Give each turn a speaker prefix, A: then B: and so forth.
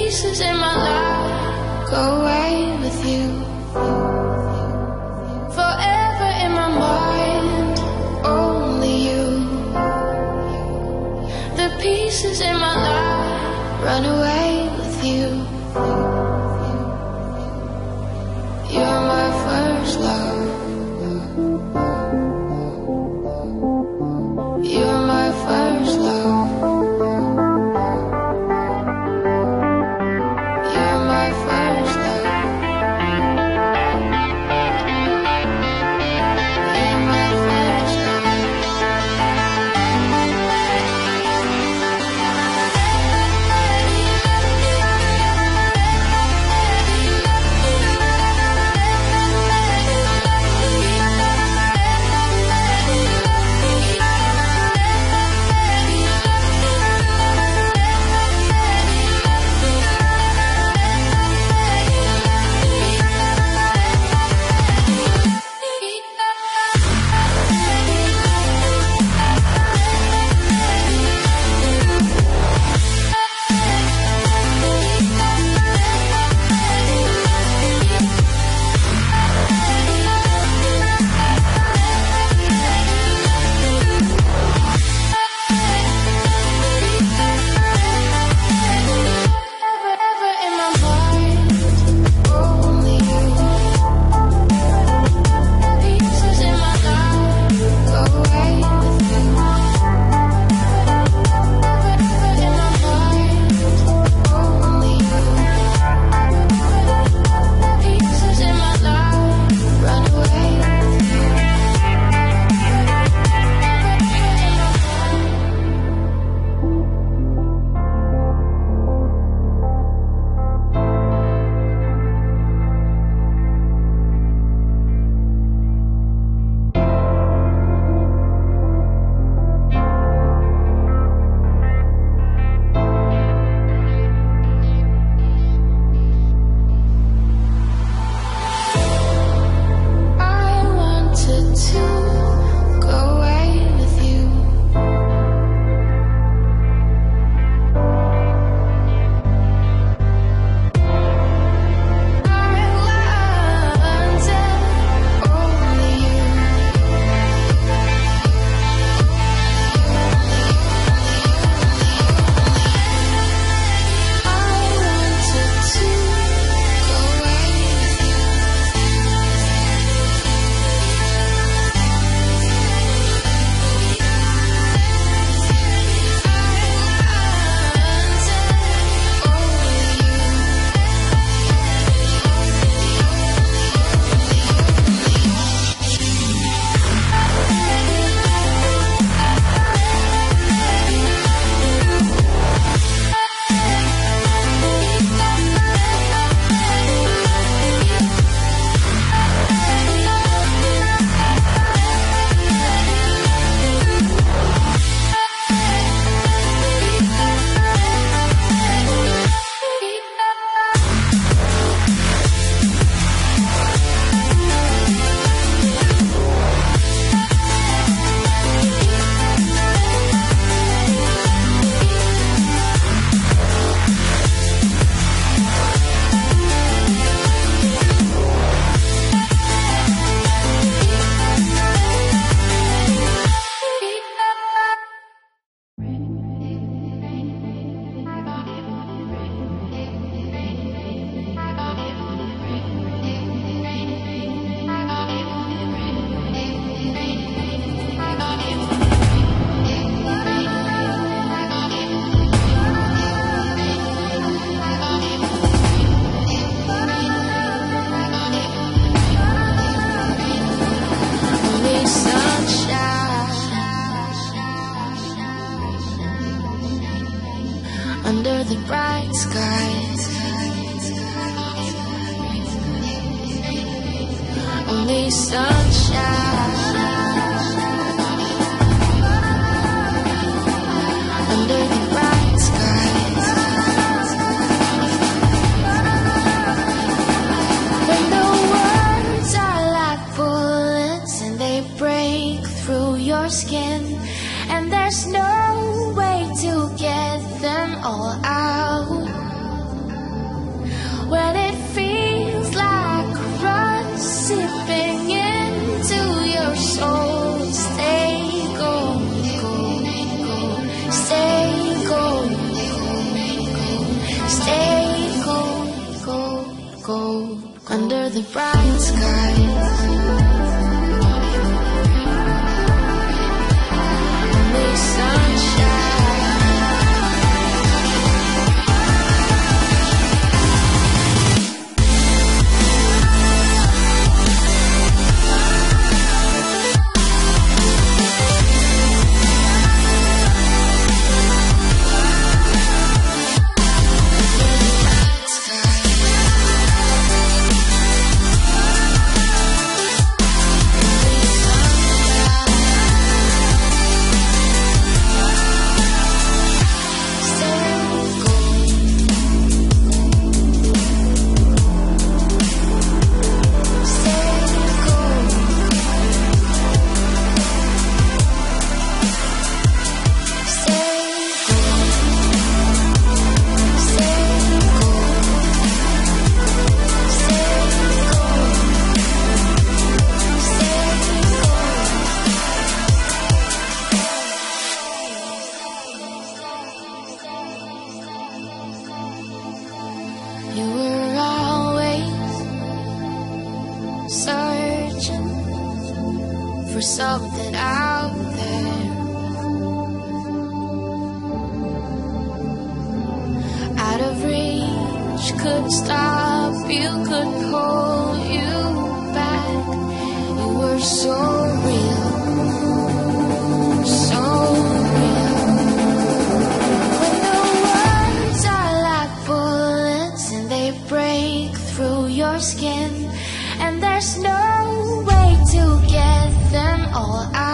A: pieces in my life go away with you. Forever in my mind, only you. The pieces in my life run away with you. You're my first love. You're my first love. You're my first love. You're my first love. Under the bright skies, only sunshine. Under the bright skies, when the words are like bullets and they break through your skin, and there's no way to get them all out. when it feels like rust seeping into your soul. Stay gold, gold, gold. Stay gold, stay gold, gold, gold. Under the bright skies, only sunshine. You were always searching for something out there, out of reach, couldn't stop you, couldn't hold you back. You were so real, so real. When the words are like bullets and they break through your skin, and there's no way to get them all out.